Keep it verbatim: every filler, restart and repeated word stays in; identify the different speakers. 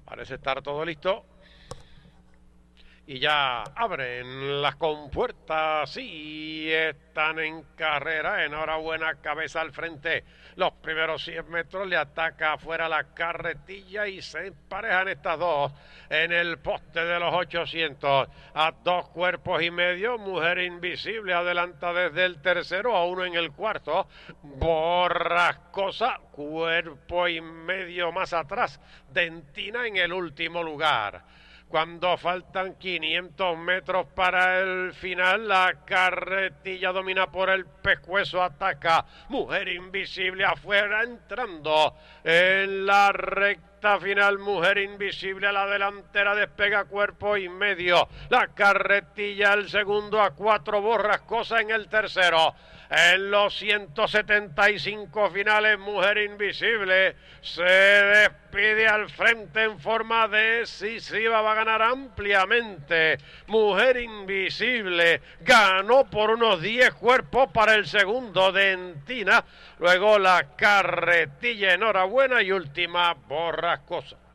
Speaker 1: Parece estar todo listo. Y ya abren las compuertas y están en carrera. Enhorabuena, cabeza al frente. Los primeros cien metros le ataca afuera la carretilla y se emparejan estas dos en el poste de los ochocientos. A dos cuerpos y medio, Mujer Invisible adelanta desde el tercero, a uno en el cuarto. Borrascosa, cuerpo y medio más atrás. Dentina en el último lugar. Cuando faltan quinientos metros para el final, la carretilla domina por el pescuezo, ataca Mujer Invisible afuera, entrando en la recta final. Mujer Invisible a la delantera, despega cuerpo y medio. La carretilla el segundo, a cuatro, Borrascosa en el tercero. En los ciento setenta y cinco finales, Mujer Invisible se despide al frente en forma decisiva, va a ganar ampliamente. Mujer Invisible ganó por unos diez cuerpos para el segundo, Dentina. Luego la carretilla, enhorabuena, y última, Borrascosa.